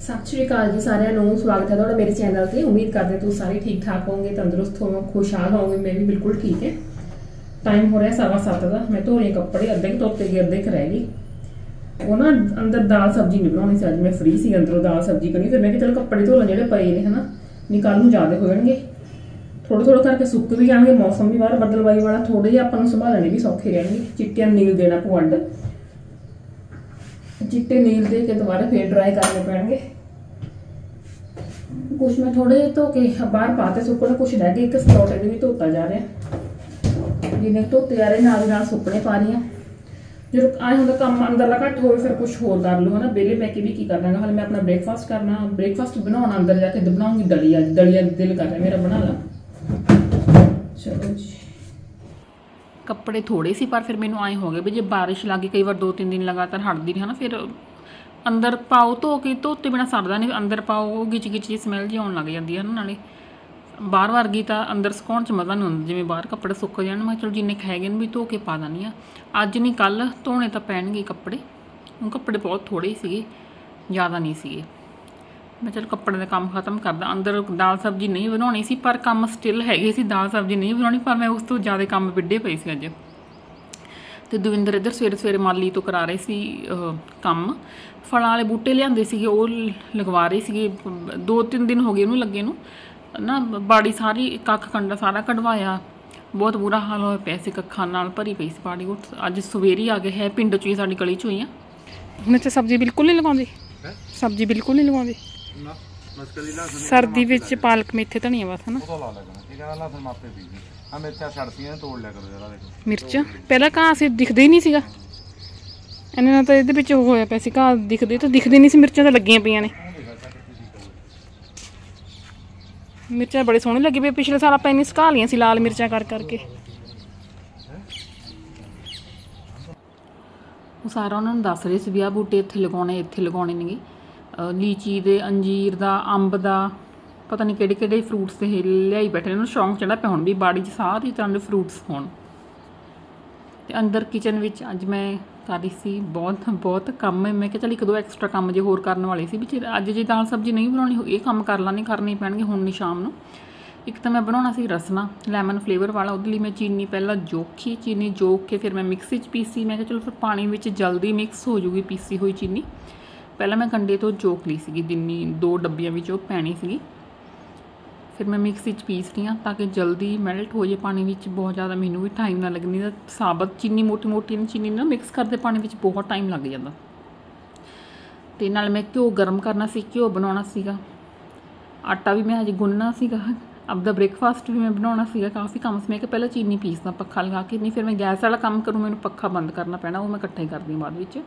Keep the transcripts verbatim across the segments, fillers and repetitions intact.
सत श्री अकाल जी सारिਆਂ ਨੂੰ स्वागत है ਤੁਹਾਡਾ मेरे चैनल ਤੇ। उम्मीद करते तुम सारे ठीक ठाक होंगे, तंदुरुस्त हो, खुशहाल होंगे। मैं भी बिल्कुल ठीक है। टाइम हो रहा है सवा सत्त का। मैं धो रही कपड़े, अद्धे धोते गए अद्धे रह गए। वो ना अंदर दाल सब्जी नहीं बनानी सी, अज मैं फ्री सी अंदरों दाल सब्जी करनी। फिर मैं चल कपड़े धो ला जो पे ने है ना, निकाल नूं ज़्यादा हो जाएंगे, थोड़े थोड़े करके सुक भी जाएंगे। मौसम भी बाहर बदलवाई वाला, थोड़े जिहे आपां नूं संभालने भी सौखे रहेंगे। चिट्टियां नील देना पवंड, चिट्टे नील दे के दोबारा फिर ड्राई करने पैणगे। कुछ मैं थोड़े धो के बाहर पाते सुकने, कुछ रह गए। एक सलौटे भी धोता जा रहा, जिन्हें धोते जा रहे नाल नाल सुकने पा रही। जो आए होंगे काम अंदरला घट हो, फिर कुछ होर कर लो है ना। बेले बह के भी की करना है। हाले मैं अपना ब्रेकफास्ट करना, ब्रेकफास्ट बनाना, अंदर जाके बनाऊंगी दलिया। दलिया दिल कर रहा मेरा बना ला। चलो जी, कपड़े थोड़े सी पर फिर मैनू आए हो गए भी जे बारिश लग गई, कई बार दो तीन दिन लगातार हटदी नहीं है ना, फिर अंदर पाओ धो के, धोते बिना सरदा नहीं। अंदर पाओ गिच गिच जी स्मैल जी आउण लग जाती है ना। नाले बाहर वर्गी तो अंदर सुकाउण च मज़ा नहीं आता, जिवें बाहर कपड़े सुक जाण। मैं चलो जिन्ने हैगे भी धो के पा दिंदी आ। अज नहीं कल धोने तो पैणगे कपड़े। हुण कपड़े बहुत थोड़े ही सीगे, ज़्यादा नहीं सीगे। मैं चलो कपड़े का काम खत्म करदा। अंदर दाल सब्जी नहीं बनानी सी, पर काम स्टिल हैगे सी। दाल सब्जी नहीं बनानी, पर मैं उस तो ज़्यादा काम विढ़े पए सी अज। तो दविंदर इधर सवेरे सवेरे माली तो करा रहे सी काम। फलां वाले बूटे लिआंदे सीगे, वो लगवा रहे सीगे। दो तीन दिन हो गए उन्होंने लगे नूं ना। बाड़ी सारी कख कंडा सारा कढवाया, बहुत बुरा हाल होया पिया सी। कखां नाल भरी पई सी बाड़ी। वो अज सवेरे ही आ गए है, पिंड चों ही साडी गली चों ही आ। हुण इत्थे सब्जी बिल्कुल नहीं लगाउंदे, सब्जी बिल्कुल नहीं लगाउंदे। सर्दी विच पालक मेथे धनिया बस है ना। मिर्चा पहला घाह से दिखदे ही नहीं सीगा, इन्ना तो इहदे विच होया पिया सी। घाह दिखदे तो दिखदे नहीं सी, मिर्चां तो लगियां पईयां ने। मिर्चां बड़े सोहणे लगे पे। पिछले साल आपां इन्नी सुका लियां सी लाल मिर्चां कर करके। वो सारा उन्होंने दस रहे सी भी आ बूटे इत्थे लगाने, इत्थे लगाने ने। लीची दे, अंजीर दा, अंब दा, पता नहीं किहड़े किहड़े फ्रूट्स ते लियाई बैठे। इन्होंने शौक चढ़ा पिया हुण भी बाड़ी च सारी तरह के फ्रूट्स होण। ते अंदर किचन विच अज मैं कर रही सी बहुत बहुत काम। मैं कहा चल एक दो एक्सट्रा काम जो होर करने वाले सी भी। अज जे दाल सब्जी नहीं बनानी, ये काम कर लाने करने पैणगे हुण नहीं शाम नूं। एक तो मैं बनाना सी रसना लैमन फ्लेवर वाला। उहदे लई मैं चीनी पहला जोखी, चीनी जोख के फिर मैं मिक्सी च पीसी। मैं कहा चलो फिर पानी विच जल्दी मिक्स हो जूगी पीसी हुई चीनी। पहला मैं कंडे तो जोक ली सी जिन्नी दो डब्बियां विच ओह पैनी सी। फिर मैं मिक्सी च पीस रही हाँ ताकि जल्दी मैल्ट हो जाए पानी विच। बहुत ज़्यादा मैनू भी टाइम ना लगनी। साबत चीनी मोटी मोटी चीनी ना मिक्स करते पानी विच बहुत टाइम लग जाता। तो नाल मैं घ्यो गर्म करना सी, घ्यो बनाना सीगा। आटा भी मैं अज गुनना सीगा। अपना ब्रेकफास्ट भी मैं बनाना सीगा। काफ़ी काम से मैं कि पहले चीनी पीसदा पक्खा लगा के। नहीं फिर मैं गैस वाला काम करूँ, मैंने पक्खा बंद करना पैना। वो मैं इकट्ठा ही करदी बाद विच।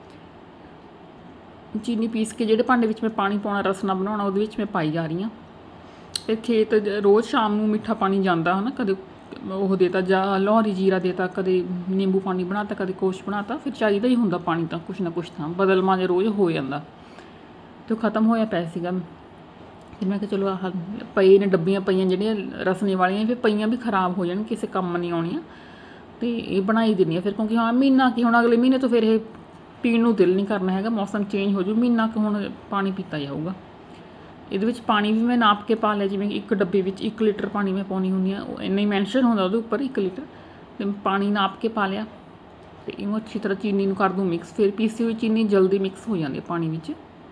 चीनी पीस के जिहड़े भांडे विच मैं पानी पाउणा रसना बनाउणा, उहदे विच मैं पाई जा रही हाँ। फिर खेत रोज़ शाम नूं मिठा पानी जाता है ना, कदे ओह देता जा लाहौरी जीरा देता, कदे नींबू पानी बनाता, कदे कुछ बनाता। फिर चाहिदा ही हुंदा पानी तो कुछ ना कुछ था बदलमा जो रोज़ हो जाता। तो खत्म होया पिया सीगा। फिर मैं कहा चलो आह पई ने डब्बियां पईयां जिहड़ियां रसने वालियां, फिर पईयां भी खराब हो जाण, किसी काम नहीं आउणियां। तो ये बनाई दिंदी फिर, क्योंकि हाँ महीना कि हुण अगले महीने तो फिर ये पीण नूं दिल नहीं करना हैगा। मौसम चेंज हो जू, महीना कि हुण पानी पीता जाऊगा। ये पानी भी मैं नाप के पा लिया, जिवें एक डब्बे में एक लीटर पानी मैं पाउणी हुंदी आ, इन्ना ही मैंशन होंदा उहदे उपर एक लीटर। तो पानी नाप के पा लिया। तो इनू अच्छी तरह चीनी नूं कर दूँ मिक्स। फिर पीसी हुई चीनी जल्दी मिक्स हो जाती है पानी विच।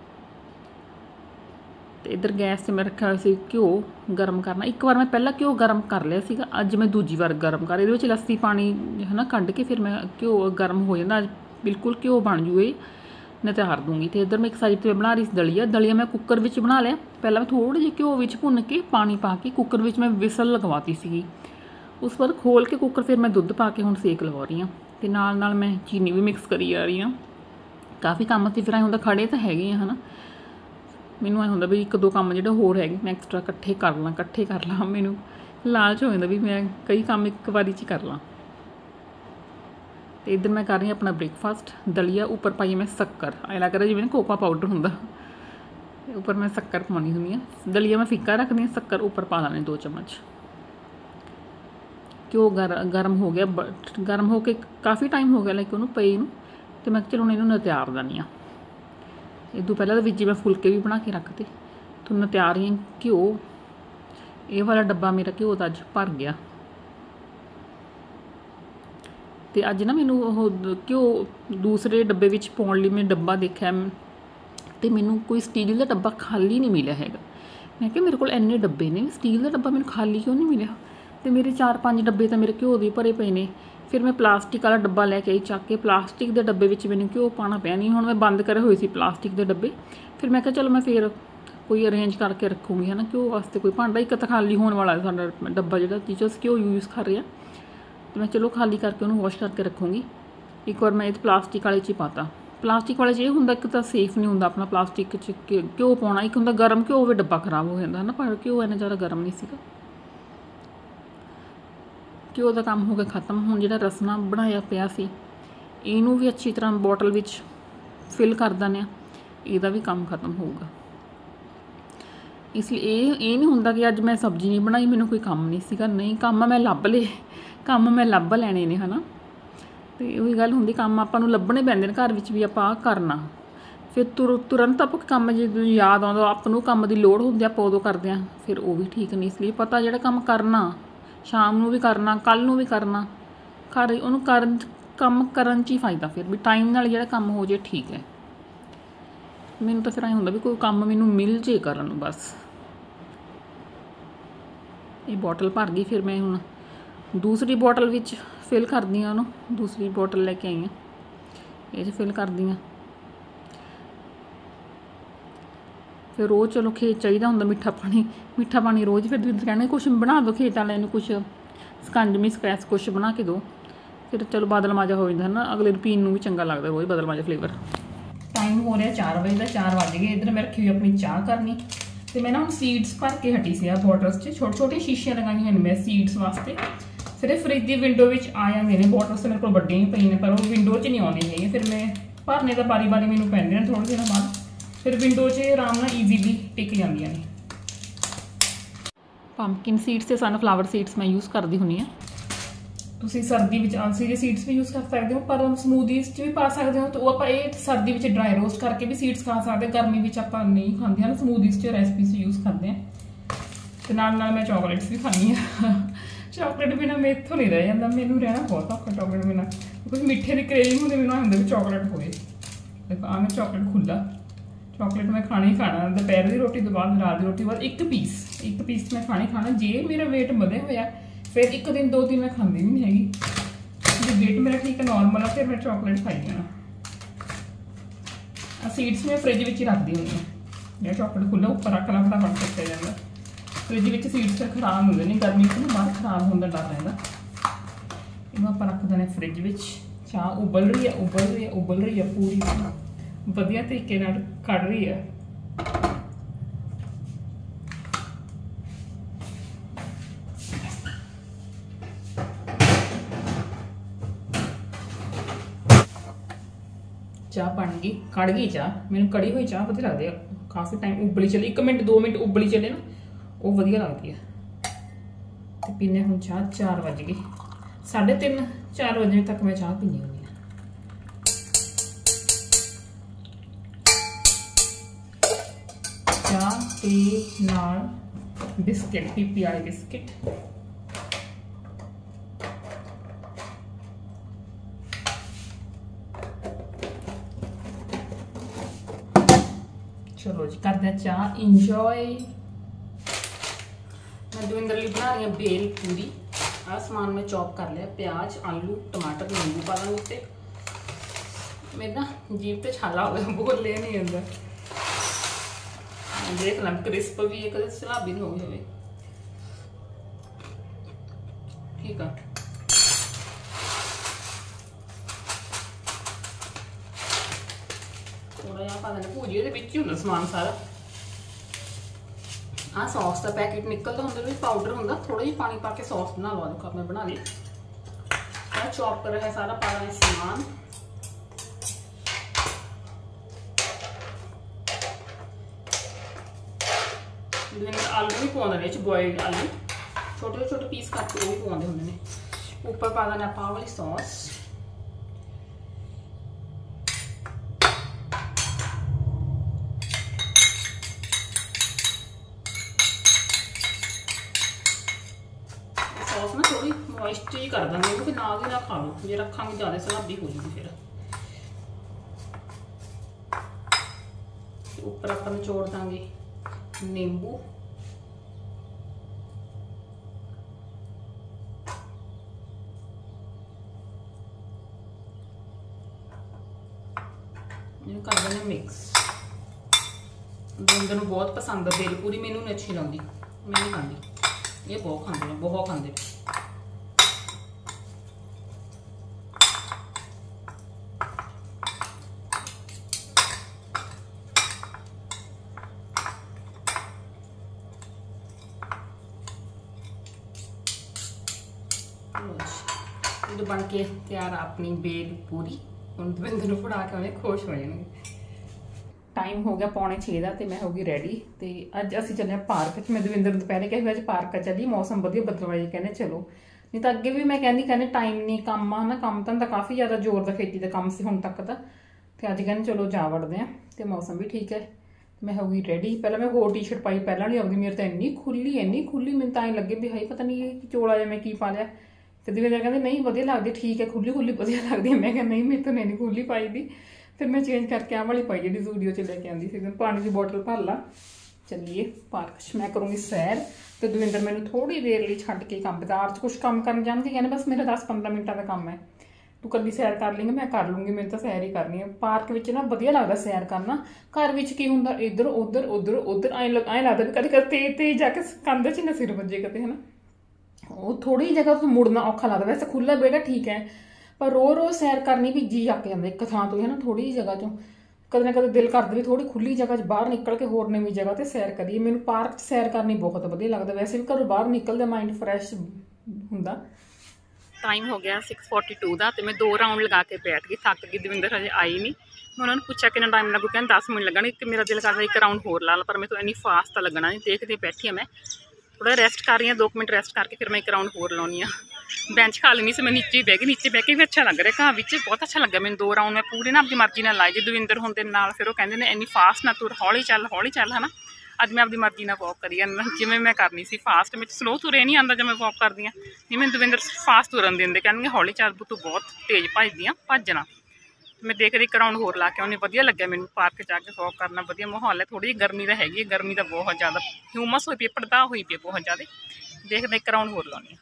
तो इधर गैस से मैं रखा हुआ सी घ्यो गर्म करना। एक बार मैं पहला घ्यो गर्म कर लिया सीगा, अज मैं दूजी बार गर्म कर। ये लस्सी पानी है ना कढ़ के फिर मैं घ्यो गर्म हो जाता। अज बिल्कुल घ्यो बन जूए मैं तैयार दूँगी। तो इधर मैं एक साइड पर बना रही दलिया। दलिया मैं कुकर विच बना लिया। पहला मैं थोड़े ਜਿਹੇ घ्यो विच भुन के पानी पा के कुकर विच मैं विसल लगवाती सी। उस पर खोल के कुकर फिर मैं दुध पा के हुण सेक लगा रही हाँ। तो नाल नाल मैं चीनी भी मिक्स करी जा रही हाँ। काफ़ी काम से फिर आए होंदा खड़े तो हैगे है ना। मैनू आए होंदा भी एक दो काम जिहड़े होर हैगे मैं एक्सट्रा इकट्ठे कर ਲਾਂ इकट्ठे कर ਲਾਂ। मैनू लालच हो जाता भी मैं कई काम एक बारी च कर ਲਾਂ। तो इधर मैं कर रही अपना ब्रेकफास्ट। दलिया उपर पाई मैं शक्कर, ऐ लग रहा जिवें कोका पाउडर हुंदा। उपर मैं शक्कर पानी हुंदी आ। दलिया मैं फिक्का रखदी हाँ, शक्कर उपर पा लैनी दो चम्मच। घ्यो गर गर्म हो गया, गर्म हो के काफ़ी टाइम हो गया लाइक उन्होंने पई नूं। तो मैं चलो हुण इहनूं नतिआर दिंदी हाँ। इदों पहले विच मैं फुलके भी बना के रखते। तो मैं तैयार ही घ्यो, ये वाला डब्बा मेरा घ्यो का अज भर गया। तो अज ना मैनू घ्यो दूसरे डब्बे विच पाउण लई मैं डब्बा देखा तो मैनू कोई स्टील का डब्बा खाली नहीं मिलिया हैगा। मैं क्या मेरे को इन्ने डब्बे ने, स्टील का डब्बा मैनू खाली क्यों नहीं मिलिया। तो मेरे चार पाँच डब्बे तो मेरे घ्यो के भरे पे ने। फिर मैं प्लास्टिक वाला डब्बा लैके आई चक के, प्लास्टिक के डब्बे में मैंने घ्यो पाना पिया नहीं। हुण मैं बंद करे हुए सी प्लास्टिक के डब्बे। फिर मैं क्या चलो मैं फिर कोई अरेंज करके रखूँगी है ना घ्यो वास्ते कोई भांडा। एक तो खाली होने वाला साडा डब्बा जो जिस अस घ्यो यूज़ कर रहे हैं, तो मैं चलो खाली करके उन्होंने वॉश करके रखूँगी। एक बार मैं प्लास्टिक वाले च ही पाता। प्लास्टिक वाले च ये होंदा एक तो सेफ नहीं होंदा अपना प्लास्टिक च घ्यो पाउणा। एक होंदा गर्म घ्यो होवे डब्बा खराब हो जाता है ना, पर घ्यो इन्ना ज़्यादा गर्म नहीं सीगा। घ्यो का काम हो गया खत्म। हुण जिहड़ा रसना बनाया पिया सी इनू भी अच्छी तरह बोतल विच फिल कर दें, इहदा भी काम खत्म होगा। इसलिए ये ये नहीं होंदा कि अज मैं सब्जी नहीं बनाई, मैनू कोई काम नहीं सीगा। नहीं, काम मैं लभ ले, काम मैं लभ लैणे ने है ना। तो वही गल होंदी, काम आपां नूं लभणे पैंदे ने घर विच भी आपां करना। फिर तुर तुरंत आप काम जो याद आउंदा आपां नूं काम दी लोड़ होंदी आपां उदों करदे आं, फिर वो भी ठीक नहीं। इसलिए पता जिहड़ा काम करना शाम नूं भी करना, कल नूं भी करना, घर उहनूं करन काम करन च ही फायदा। फिर भी टाइम नाल जिहड़ा काम हो जाए ठीक है। मैनूं तो फिर ऐ हुंदा भी कोई काम मैनूं मिल जे करन नूं बस। ये बोतल भर गई। फिर मैं हुण दूसरी बोतल विच फिल कर दी उन्होंने, दूसरी बोतल लैके आई हाँ, ये फिल कर दी। फिर रोज़ चलो खेत चाहिए होंगे मिठा पानी, मिठा पानी रोज़। फिर कहने कुछ बना दो खेत वाले नूं, कुछ सकंजमी स्क्रैच कुछ बना के दो। फिर चलो बादल माजा हो जाता है ना, अगले पीन नूं भी चंगा लगता रोज़ बदल माजा फ्लेवर। टाइम हो रहा चार बजे का, चार बज गए। इधर मैं रखी हुई अपनी चाह करनी। तो मैं ना हम सीड्स भर के हटी सी बॉटल्स से, छोटे छोटे शीशियाँ लगाई हुई मैं सीड्स वास्ते। फिर फ्रिज की विंडो में आ जाते हैं बॉटल्स, मेरे को बड़े ही पई ने पर वो विंडो च नहीं आती है। फिर मैं भरने का बारी बारी मैनू पैंदे हैं थोड़े दिनों बाद। फिर विंडो च आराम नाल ईजीली टिक जांदियां ने। पंपकिन सीड्स ते सनफ्लावर सीड्स मैं यूज़ करती हुंदी हां। तुसीं सर्दी विच अलसी दे सीड्स भी यूज़ कर सकते हो, पर समूदीज च भी पा सकते हो। तो वो आपां ये सर्दी विच ड्राई रोस्ट करके भी सीड्स खा सकते, गर्मी विच आपां नहीं खांदे हैं ना, समूदीज च रेसिपीज यूज़ करते हैं। तो नाल नाल मैं चॉकलेट्स भी खानी है। चॉकलेट बिना मैं इत्थों नहीं रह जाता, मैनू रहना बहुत औखा चॉकलेट बिना। कुछ मिठे की क्रेविंग होंदी, मैनूं हुंदा भी चॉकलेट होए। देखो आ मैं चॉकलेट खुला, चॉकलेट मैं खाना ही खाना। दोपहर की रोटी तो बाद, रात की रोटी बाद एक पीस एक पीस मैं खाना ही खाना। जे मेरा वेट ਵਧਿਆ होया फिर एक दिन दो दिन मैं खाती भी नहीं हैगी। जो वेट मेरा ठीक है नॉर्मल है, फिर मैं चॉकलेट खाई जाना। सीड्स मैं फ्रिज में ही रखती हूँ। मैं चॉकलेट खुला उपर रख ला, फटाफट सुੱਟਿਆ ਜਾਂਦਾ। फ्रिज में सीड्स फिर खराब होंगे नहीं, गर्मी में बाहर खराब होने का डर रहता। इन्हों आप रख देने फ्रिज में। चाह उबल रही है, उबल रही है, उबल रही है, पूरी वधिया तरीके नाल कढ़ रही है। चाह बन गई, कड़ गई चाह। मैंने कड़ी हुई चाह वधिया लगती है, काफ़ी टाइम उबली चले, एक मिनट दो मिनट उबली चले ना, वो वधिया लगती है। तो पीने हम चाह, चार बज गए, साढ़े तीन चार बजे तक मैं चाह पीनी होनी है। चाह ते नाल बिस्किट, पीपी वाले बिस्किट। चलो जी करते हैं चाह इंजॉय। मैं दविंदर लिए बना रही हूँ बेल पूरी। आ समान में चॉप कर लिया, प्याज, आलू, टमाटर, नींबू पा देंगे उत्ते। मेरे ना जीभ ते छाला हो गया, बोल ले नहीं अंदर। देख ला क्रिस्प भी है, कदे सलाबी नहीं हो गई। ठीक है, थोड़ा जिहा पा देना भूजी, ये विच ही हुंदा समान सारा। आ सॉस का पैकेट निकलता होंगे, पाउडर होंगे, थोड़ा जिहा पानी पा के सॉस बना लो। देखो मैं बना ली, चॉप कर रहा है सारा पा रहा है समान। आलू भी पाते हैं, बॉइल्ड आलू छोटे छोटे पीस करके वो भी पाते होंगे। ऊपर पा देना पा वाली सॉस। ਮੋਇਸਟ ਹੀ ਕਰ ਦਾਂਗੇ ਇਹਨੂੰ, ਫਿਰ ਨਾਲ ਦੀ ਨਾਲ ਖਾ ਲਓ। ਜੇ ਰੱਖਾਂਗੇ ਜ਼ਿਆਦਾ ਸਲਾਬੀ ਹੋ ਜੂਗੀ ਫਿਰ। ਉੱਪਰ ਆਪਾਂ ਨਿਚੋੜ ਦਾਂਗੇ ਨਿੰਬੂ। ਇਹਨੂੰ ਕਰ ਦੇਣਾ ਮਿਕਸ। ਦਵਿੰਦਰ ਨੂੰ ਬਹੁਤ ਪਸੰਦ ਆ ਬੇਲ ਪੂਰੀ, ਮੈਨੂੰ ਨਹੀਂ ਅੱਛੀ ਲੱਗਦੀ, ਮੈਂ ਨਹੀਂ ਖਾਂਦੀ। ਇਹ ਬਹੁਤ ਖਾਂਦੇ ਨੇ, ਬਹੁਤ ਖਾਂਦੇ। ਇਹ बन के तैयार अपनी बेल पूरी। ਹੁਣ ਦਵਿੰਦਰ ਨੂੰ ਫੜਾ ਕੇ ਉਹਨੇ ਖੁਸ਼ ਹੋ ਜਾਣਗੇ। ਟਾਈਮ ਹੋ ਗਿਆ ਪੌਣੇ ਛੇ ਦਾ ਤੇ ਮੈਂ ਹੋ ਗਈ ਰੈਡੀ। ਤੇ ਅੱਜ ਅਸੀਂ ਚੱਲੇ ਪਾਰਕ 'ਚ। ਮੈਂ ਦਵਿੰਦਰ ਨੂੰ ਦੁਪਹਿਰੇ ਕਿਹਾ ਅੱਜ ਪਾਰਕ ਚੱਲੀ, ਮੌਸਮ ਵਧੀਆ ਬੱਦਲਵਾਈ, ਕਹਿੰਦੇ ਚਲੋ। ਨਹੀਂ ਤਾਂ ਅੱਗੇ ਵੀ ਮੈਂ ਕਹਿੰਦੀ ਕਹਿੰਦੇ ਟਾਈਮ ਨਹੀਂ, ਕੰਮ ਆ ਨਾ, ਕੰਮ ਤਾਂ ਦਾ ਕਾਫੀ ਜ਼ਿਆਦਾ ਜ਼ੋਰ ਦਾ ਖੇਤੀ ਦਾ ਕੰਮ ਸੀ ਹੁਣ ਤੱਕ ਦਾ। ਤੇ ਅੱਜ ਕਹਿੰਦੇ ਚਲੋ ਜਾ ਵੜਦੇ ਆ ਤੇ ਮੌਸਮ ਵੀ ਠੀਕ ਹੈ। ਮੈਂ ਹੋ ਗਈ ਰੈਡੀ। ਪਹਿਲਾਂ ਮੈਂ ਹੋਰ ਟੀ ਸ਼ਰਟ ਪਾਈ, ਪਹਿਲਾਂ ਨਹੀਂ ਆਉਂਦੀ ਮੇਰੀ ਤਾਂ ਇੰਨੀ ਖੁੱਲੀ ਇੰਨੀ ਖੁੱਲੀ, ਮੈਨੂੰ ਤਾਂ ਐਂ ਲੱਗੇ ਵੀ ਹਾਈ ਪਤਾ ਨਹੀਂ ਇਹ ਚੋਲਾ ਜਿਹਾ ਮੈਂ ਕੀ ਪਾ ਲਿਆ। ਤੇ ਦਵਿੰਦਰ ਕਹਿੰਦੇ ਨਹੀਂ ਵਧੀਆ ਲੱਗਦੀ, ਠੀਕ ਹੈ ਖੁੱਲੀ ਖੁੱਲੀ ਵਧੀਆ ਲੱਗਦੀ ਹੈ। ਮੈਂ ਕਿਹਾ ਨਹੀਂ ਮੇਰੇ ਤੋਂ ਨਹੀਂ ਖੁੱਲੀ ਪਾਈ ਦੀ। ਫਿਰ ਮੈਂ ਚੇਂਜ ਕਰਕੇ ਆਹ ਵਾਲੀ ਪਾਈ ਜਿਹੜੀ ਜ਼ੂਡੀਓ 'ਚ ਲੈ ਕੇ ਆਉਂਦੀ ਸੀ। ਪਾਣੀ ਦੀ ਬੋਟਲ ਭਰ ਲਾ, ਚੱਲੀਏ ਪਾਰਕ 'ਚ। ਮੈਂ ਕਰੂੰਗੀ ਸੈਰ ਤੇ ਦਵਿੰਦਰ ਮੈਨੂੰ ਥੋੜੀ ਦੇਰ ਲਈ ਛੱਡ ਕੇ ਕੰਮ ਬਾਜ਼ਾਰ 'ਚ ਕੁਛ ਕੰਮ ਕਰਨ ਜਾਂਦੀ, ਕਹਿੰਦੇ ਬਸ ਮੇਰਾ ਦਸ ਪੰਦਰਾਂ ਮਿੰਟਾਂ ਦਾ ਕੰਮ ਹੈ, ਤੂੰ ਕੱਲੀ ਸੈਰ ਕਰ ਲੇਂਗੀ। ਮੈਂ ਕਰ ਲੂੰਗੀ, ਮੈਨੂੰ ਤਾਂ ਸੈਰ ਹੀ ਕਰਨੀ ਹੈ। ਪਾਰਕ ਵਿੱਚ ਨਾ ਵਧੀਆ ਲੱਗਦਾ ਸੈਰ ਕਰਨਾ। ਘਰ ਵਿੱਚ ਕੀ ਹੁੰਦਾ ਇੱਧਰ ਉੱਧਰ ਉੱਧਰ ਉੱਧਰ ਐਂ ਐਂ ਲੱਗਦਾ ਵੀ ਕਦੇ ਕਦੇ ਤੇਜ਼ ਤੇਜ਼ ਜਾ ਕੇ ਕੰਧ 'ਚ ਨਾ ਸਿਰ ਵੱਜੇ ਕਦੇ, ਹੈ ਨਾ। ਉਹ ਥੋੜੀ ਜਿਹੀ ਜਗ੍ਹਾ ਤੋਂ ਮੁੜਨਾ ਔਖਾ ਲੱਗਦਾ। ਵੈਸੇ ਖੁੱਲਾ ਵਿਹੜਾ ਠੀਕ ਹੈ, ਪਰ ਰੋਜ਼ ਰੋਜ਼ ਸੈਰ ਕਰਨੀ ਵੀ ਜੀ ਅੱਕ ਜਾਂਦਾ ਇੱਕ ਥਾਂ ਤੋਂ, ਹੈ ਨਾ। ਥੋੜੀ ਜਿਹੀ ਜਗ੍ਹਾ ਚੋਂ ਕਦੇ ਨਾ ਕਦੇ ਦਿਲ ਕਰਦਾ ਵੀ ਥੋੜੀ ਖੁੱਲੀ ਜਗ੍ਹਾ 'ਚ ਬਾਹਰ ਨਿਕਲ ਕੇ ਹੋਰ ਨਵੀਂ ਜਗ੍ਹਾ ਤੇ ਸੈਰ ਕਰੀਏ। ਮੈਨੂੰ ਪਾਰਕ 'ਚ ਸੈਰ ਕਰਨੀ ਬਹੁਤ ਵਧੀਆ ਲੱਗਦਾ। ਵੈਸੇ ਵੀ ਘਰੋਂ ਬਾਹਰ ਨਿਕਲਦਾ ਮਾਈਂਡ ਫਰੈਸ਼ ਹੁੰਦਾ। ਟਾਈਮ ਹੋ ਗਿਆ ਸਿਕਸ ਫੋਰਟੀ ਟੂ ਦਾ ਤੇ ਮੈਂ ਦੋ ਰਾਊਂਡ ਲਗਾ ਕੇ ਬੈਠ ਗਈ, ਥੱਕ ਗਈ। ਦਵਿੰਦਰ ਹਜੇ ਆਈ ਨਹੀਂ। ਮੈਂ ਉਹਨਾਂ ਨੂੰ ਪੁੱਛਿਆ ਕਿੰਨਾ ਟਾਈਮ ਲੱਗੂ, ਕਹਿੰਦੇ ਦਸ ਮਿੰਟ ਲੱਗਣਗੇ। ਕਿ ਮੇਰਾ ਦਿਲ ਕਰਦਾ ਇੱਕ ਰਾਊਂਡ ਹੋਰ ਲਾ ਲਾ, ਪਰ ਮੈਂ ਤੋਂ ਇੰਨੀ ਫਾਸਟ ਤਾਂ ਲੱਗਣਾ ਨਹੀਂ। ਦੇਖਦੇ ਬੈਠੀ ਹਾਂ ਮੈਂ, ਥੋੜਾ ਰੈਸਟ ਕਰ ਰਹੀ ਹਾਂ, ਦੋ ਕੁ ਮਿੰਟ ਰੈਸਟ ਕਰਕੇ ਫਿਰ ਮੈਂ ਇੱਕ ਰਾਊਂਡ ਹੋਰ ਲਾਉਣੀ ਆ। ਬੈਂਚ ਖਾ ਲੈਣੀ ਸੀ ਮੈਂ, ਨੀਚੇ ਬਹਿ ਗਈ। ਨੀਚੇ ਬਹਿ ਕੇ ਵੀ ਅੱਛਾ ਲੱਗ ਰਿਹਾ, ਘਾਹ ਵਿੱਚ ਬਹੁਤ ਅੱਛਾ ਲੱਗਾ ਮੈਨੂੰ। ਦੋ ਰਾਊਂਡ ਮੈਂ ਪੂਰੇ ਨਾ ਆਪਣੀ ਮਰਜ਼ੀ ਨਾਲ ਲਾਏ। ਜੇ ਦਵਿੰਦਰ ਹੁੰਦੇ ਨਾਲ ਫਿਰ ਉਹ ਕਹਿੰਦੇ ਨੇ ਇੰਨੀ ਫਾਸਟ ਨਾ ਤੁਰ, ਹੌਲੀ ਚੱਲ ਹੌਲੀ ਚੱਲ, ਹੈ ਨਾ। ਅੱਜ ਮੈਂ ਆਪਣੀ ਮਰਜ਼ੀ ਨਾਲ ਵੋਕ ਕਰੀ ਜਾਂਦਾ, ਜਿਵੇਂ ਮੈਂ ਕਰਨੀ ਸੀ ਫਾਸਟ। ਮੈਨੂੰ ਸਲੋ ਤੁਰੇ ਨਹੀਂ ਆਉਂਦਾ ਜਦ ਮੈਂ ਵੋਕ ਕਰਦੀ ਹਾਂ। ਨਹੀਂ ਮੈਨੂੰ ਦਵਿੰਦਰ ਫਾਸਟ ਤੁਰਨ ਦਿੰਦੇ, ਕਹਿੰਦੇ ਹੌਲੀ ਚੱਲ ਤੂੰ ਬਹੁਤ ਤੇਜ਼ ਭੱਜਦੀ ਆ, ਭੱਜਣਾ। ਮੈਂ ਦੇਖਦੀ ਇੱਕ ਰਾਊਂਡ ਹੋਰ ਲਾ ਕੇ ਆਉਣੀ। ਵਧੀਆ ਲੱਗਿਆ ਮੈਨੂੰ ਪਾਰਕ 'ਚ ਜਾ ਕੇ ਵੋਕ ਕਰਨਾ, ਵਧੀਆ ਮਾਹੌਲ ਹੈ। ਥੋੜ੍ਹੀ ਜਿਹੀ ਗਰਮੀ ਤਾਂ ਹੈਗੀ ਹੈ, ਗਰਮੀ ਤਾਂ ਬਹੁਤ ਜ਼ਿਆਦਾ ਹਿਊਮਸ ਹੋਈ ਪਈ, ਪੜਦਾ ਹੋਈ ਪਈ ਬਹੁਤ ਜ਼ਿਆਦਾ। ਦੇਖਦੇ ਇੱਕ ਰਾਊਂਡ ਹੋਰ ਲਾਉਣੀ।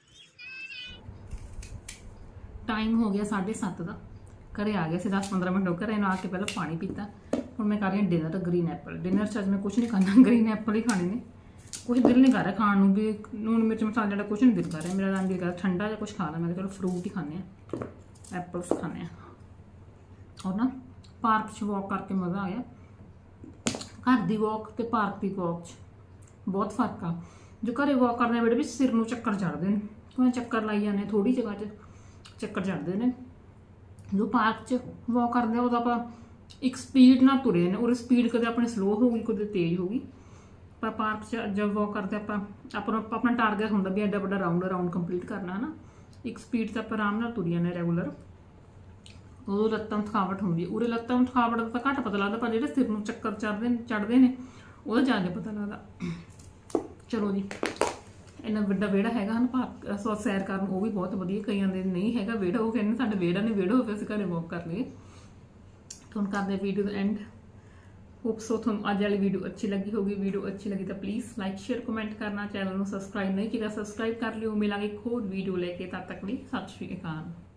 ਟਾਈਮ ਹੋ ਗਿਆ ਸਾਢੇ ਸੱਤ ਦਾ, ਘਰੇ ਆ ਗਏ ਸੀ ਦਸ ਪੰਦਰਾਂ ਮਿੰਟ। ਘਰੇ ਨੂੰ ਆ ਕੇ ਪਹਿਲਾਂ ਪਾਣੀ ਪੀਤਾ। ਹੁਣ ਮੈਂ ਕਰ ਰਹੀ ਹਾਂ ਡਿਨਰ, ਗ੍ਰੀਨ ਐਪਲ। ਡਿਨਰ 'ਚ ਅੱਜ ਮੈਂ ਕੁਛ ਨਹੀਂ ਖਾਣਾ, ਗ੍ਰੀਨ ਐਪਲ ਹੀ ਖਾਣੇ ਨੇ। ਕੁਛ ਦਿਲ ਨਹੀਂ ਕਰ ਰਿਹਾ ਖਾਣ ਨੂੰ ਵੀ, ਲੂਣ ਮਿਰਚ ਮਸਾਲਾ ਜਿਹੜਾ ਕੁਛ ਨਹੀਂ ਦਿਲ ਕਰ ਰਿਹਾ ਮੇਰਾ। ਰੰਗ ਦਿਲ ਕਰ ਠੰਡਾ ਜਿਹਾ ਕੁਛ ਖਾ ਲਾ। ਮੈਂ ਕਿਹਾ ਚਲੋ ਫਰੂਟ ਹੀ ਖਾਂਦੇ ਹਾਂ, ਐਪਲਸ ਖਾਂਦੇ ਹਾਂ। ਔਰ ਨਾ ਪਾਰਕ 'ਚ ਵੋਕ ਕਰਕੇ ਮਜ਼ਾ ਆਇਆ। ਘਰ ਦੀ ਵੋਕ ਤੇ ਪਾਰਕ ਦੀ ਵੋਕ 'ਚ ਬਹੁਤ ਫਰਕ ਆ। ਜੋ ਘਰੇ ਵੋਕ ਕਰਦੇ ਬੇਟੇ ਵੀ ਸਿਰ ਨੂੰ ਚੱਕਰ ਚੜ੍ਹਦੇ ਨੇ, ਕਿਉਂ ਚੱਕਰ ਲਾਈ ਜਾਂਦੇ, ਥੋੜੀ ਜਗ੍ਹਾ 'ਚ ਚੱਕਰ ਚੜ੍ਹਦੇ ਨੇ। ਜੋ ਪਾਰਕ 'ਚ ਵੋਕ ਕਰਦੇ ਉਦੋਂ ਆਪਾਂ ਇੱਕ ਸਪੀਡ ਨਾਲ ਤੁਰੇ ਨੇ, ਉਹ ਸਪੀਡ ਕਦੇ ਆਪਣੀ ਸਲੋ ਹੋ ਗਈ ਕਦੇ ਤੇਜ਼ ਹੋ ਗਈ। ਪਰ ਪਾਰਕ 'ਚ ਜਦ ਵੋਕ ਕਰਦੇ ਆਪਾਂ ਆਪਾਂ ਨੂੰ ਆਪਣਾ ਟਾਰਗੇਟ ਹੁੰਦਾ ਵੀ ਐਡਾ ਵੱਡਾ ਰਾਊਂਡ ਰਾਊਂਡ ਕੰਪਲੀਟ ਕਰਨਾ, ਹੈ ਨਾ। ਇੱਕ ਸਪੀਡ 'ਤੇ ਆਪਾਂ ਆਰਾਮ ਨਾਲ ਤੁਰੀਆਂ ਨੇ ਰੈਗੂਲਰ। ਉਦੋਂ ਲੱਤਾਂ ਨੂੰ ਥਕਾਵਟ ਹੁੰਦੀ ਹੈ। ਉਰੇ ਲੱਤਾਂ ਨੂੰ ਥਕਾਵਟ ਦਾ ਤਾਂ ਘੱਟ ਪਤਾ ਲੱਗਦਾ, ਪਰ ਜਿਹੜੇ ਸਿਰ ਨੂੰ ਚੱਕਰ ਚੜ੍ਹਦੇ ਚੜ੍ਹਦੇ ਨੇ ਉਹਦਾ ਜ਼ਿਆਦਾ ਪਤਾ ਲੱਗਦਾ। ਚਲੋ ਜੀ, ਇੰਨਾ ਵੱਡਾ ਵਿਹੜਾ ਹੈਗਾ ਹਨ ਪਾਰਕ ਸੋ ਸੈਰ ਕਰਨ, ਉਹ ਵੀ ਬਹੁਤ ਵਧੀਆ। ਕਈਆਂ ਦੇ ਨਹੀਂ ਹੈਗਾ ਵਿਹੜਾ, ਉਹ ਕਹਿੰਦੇ ਸਾਡਾ ਵਿਹੜਾ ਨਹੀਂ, ਵਿਹੜਾ ਹੋਵੇ ਅਸੀਂ ਘਰੇ ਵੋਕ ਕਰ ਲਈਏ। ਤੁਹਾਨੂੰ ਕਰਦੇ ਵੀਡੀਓ ਦਾ ਐਂਡ। ਹੋਪ ਸੋ ਤੁਹਾਨੂੰ ਅੱਜ ਵਾਲੀ ਵੀਡੀਓ ਅੱਛੀ ਲੱਗੀ ਹੋਗੀ। ਵੀਡੀਓ ਅੱਛੀ ਲੱਗੀ ਤਾਂ ਪਲੀਜ਼ ਲਾਈਕ ਸ਼ੇਅਰ ਕਮੈਂਟ ਕਰਨਾ। ਚੈਨਲ ਨੂੰ ਸਬਸਕ੍ਰਾਈਬ ਨਹੀਂ ਕੀਤਾ ਸਬਸਕ੍ਰਾਈਬ ਕਰ ਲਿਓ। ਮਿਲਾਂਗੇ ਇੱਕ ਹੋਰ ਵੀਡੀਓ ਲੈ ਕੇ, ਤਦ ਤੱਕ ਲਈ ਸਤਿ ਸ਼੍ਰੀ ਅਕਾਲ।